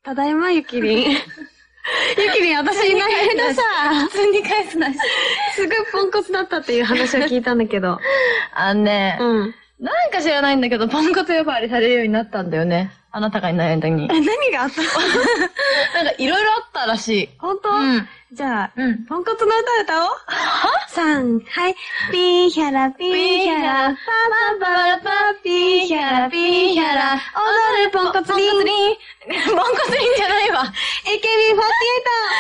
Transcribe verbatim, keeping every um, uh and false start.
ただいま、ゆきりん。ゆきりん、私いないけどさ、 普通に返すなし。 すごいポンコツだったっていう話を聞いたんだけど。 あのね、 うん。 なんか知らないんだけど、ポンコツ呼ばわりされるようになったんだよね。あなたがいない間に。 え、何があったの？ なんかいろいろあったらしい。 本当？ うん。 じゃあ、 うん。 ポンコツの歌歌おう。はさん、はい。ピーヒャラ、ピーヒャラ、パパパラパピーヒャラ、ピーヒャラ、踊るポンコツリン。 ポンコツリンじゃないわ。 エーケービーフォーティーエイト